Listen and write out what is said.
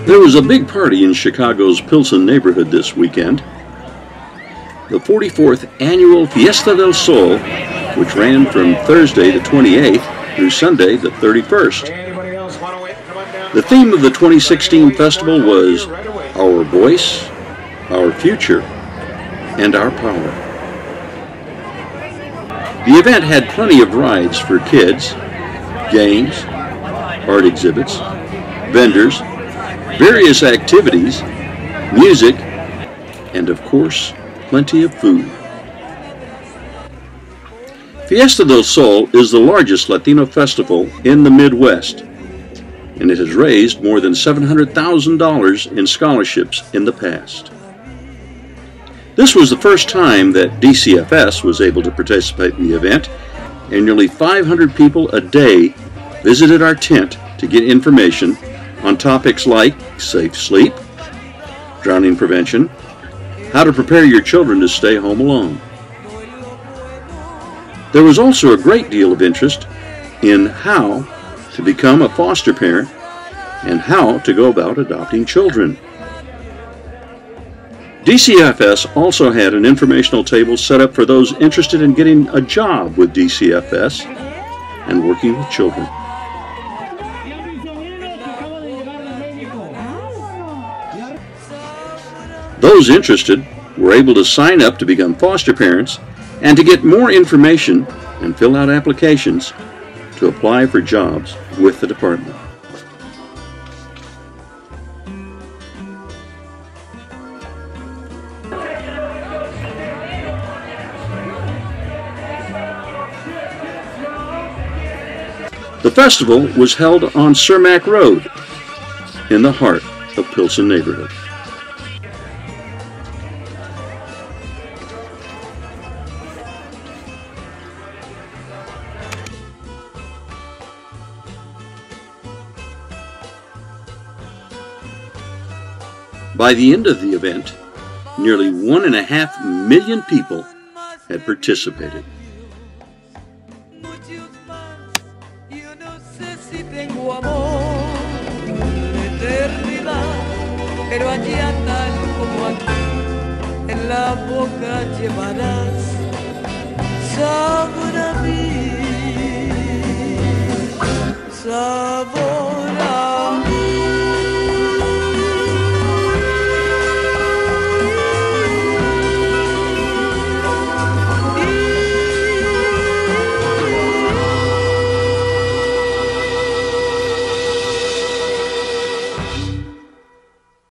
There was a big party in Chicago's Pilsen neighborhood this weekend. The 44th annual Fiesta del Sol, which ran from Thursday the 28th through Sunday the 31st. The theme of the 2016 festival was Our Voice, Our Future, and Our Power. The event had plenty of rides for kids, games, art exhibits, vendors, various activities, music, and of course, plenty of food. Fiesta del Sol is the largest Latino festival in the Midwest, and it has raised more than $700,000 in scholarships in the past. This was the first time that DCFS was able to participate in the event, and nearly 500 people a day visited our tent to get information on topics like safe sleep, drowning prevention, how to prepare your children to stay home alone. There was also a great deal of interest in how to become a foster parent and how to go about adopting children. DCFS also had an informational table set up for those interested in getting a job with DCFS and working with children. Those interested were able to sign up to become foster parents and to get more information and fill out applications to apply for jobs with the department. The festival was held on Cermak Road in the heart of Pilsen neighborhood. By the end of the event, nearly 1.5 million people had participated. Sabor a mí, sabor.